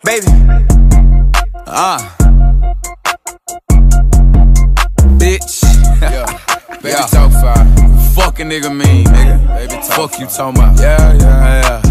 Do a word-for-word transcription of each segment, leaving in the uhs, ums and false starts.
Baby. Ah. Uh. Bitch. Yeah. Baby yeah. talk fire. Fuck a nigga mean, nigga. Baby talk Fuck fire. you talking about. Yeah, yeah, yeah.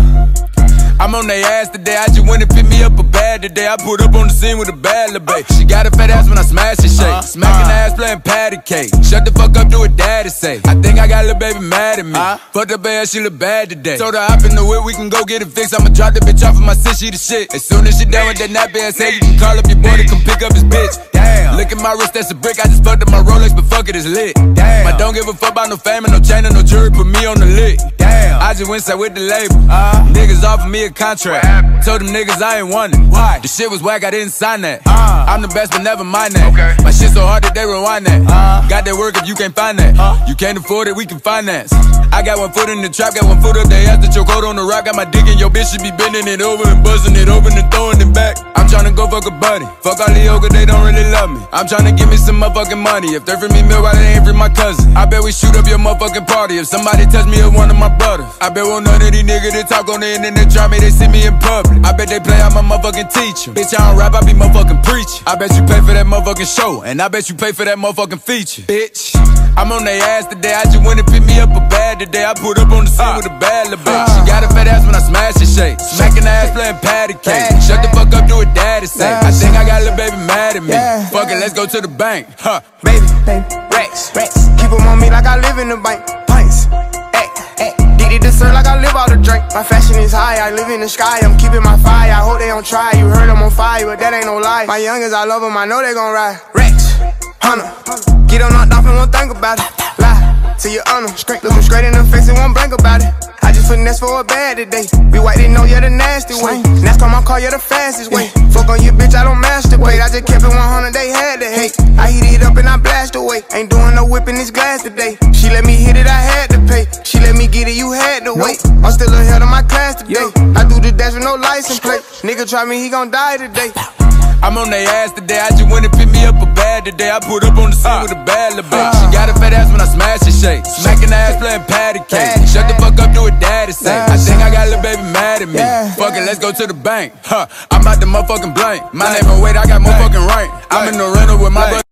I'm on they ass today, I just went and pick me up a bag today. I put up on the scene with a bad little babe. She got a fat ass when I smash and shake. uh, Smacking uh, ass playing patty cake. Shut the fuck up, do what daddy say. I think I got little baby mad at me. uh, Fucked up ass, she look bad today. Told her hop in the whip, we can go get it fixed. I'ma drop the bitch off of my sis, she the shit. As soon as she done with that nappy ass head, you can call up your boy to come pick up his bitch. Damn. Look at my wrist, that's a brick. I just fucked up my Rolex, but fuck it, it's lit. Damn. I don't give a fuck about no fame and no chain and no jewelry, put me on the lick. Damn. I just went side with the label. uh, Niggas offered me a contract. Told them niggas I ain't want it. Why? The shit was whack, I didn't sign that. uh, I'm the best, but never mind that. Okay. My shit so hard that they rewind that. uh, Got that work if you can't find that. uh, You can't afford it, we can finance. I got one foot in the trap, got one foot up there after your coat on the rock. Got my dick in your bitch, she be bending it over and buzzing it open and throwing it back. I'm tryna go fuck a buddy. Fuck all the yoga, they don't really love me. I'm tryna give me some motherfucking money. If they free me meal, why they ain't free my cousin? I bet we shoot up your motherfucking party. If somebody touch me or one of my brothers, I bet won't none of these niggas that talk on the internet try me, they see me in public. I bet they play out my motherfucking teacher. Bitch, I don't rap, I be motherfucking preaching. I bet you pay for that motherfucking show, and I bet you pay for that motherfucking feature. Bitch, I'm on they ass today, I just went and pick me up a bag today. I put up on the scene uh, with a bad little bitch. uh, She got a fat ass when I smash and shake. Smacking the ass playing patty cake. Shut the fuck up, do what daddy say. I think I got a little baby mad at me. yeah. Fuck it, let's go to the bank. Huh. Baby, baby, racks, racks. Keep them on me like I live in the bank. Pints, ay, ay. D D dessert like I live out the drink. My fashion is high, I live in the sky. I'm keeping my fire, I hope they don't try. You heard I'm on fire, but that ain't no lie. My youngins, I love them, I know they gon' ride. Racks, Hunter, get on knocked off and won't think about it. Lie to your honor, look them straight in the face and won't blank about it. I just finesse for a bad today. We white, they know you're the nasty way. Next time I call you the fastest way. Fuck on you, bitch, I don't masturbate. I just kept it one hundred, they had to hate. I heat it up and I blast away. Ain't doing no whipping this glass today. She let me hit it, I had to pay. She let me get it, you had to wait. I'm still ahead of my class today. I do the dash with no license plate. Nigga try me, he gon' die today. I'm on they ass today, I just went and pick me up a bag today. I put up on the scene uh, with a bad little bitch. uh, She got a fat ass when I smash and shake. Smacking the ass playing patty cake. Shut the fuck up, do what daddy say. I think I got a little baby mad at me. Fuck it, let's go to the bank. Huh. I'm out the motherfucking blank. My name and weight, I got motherfucking rank. I'm in the rental with my brother.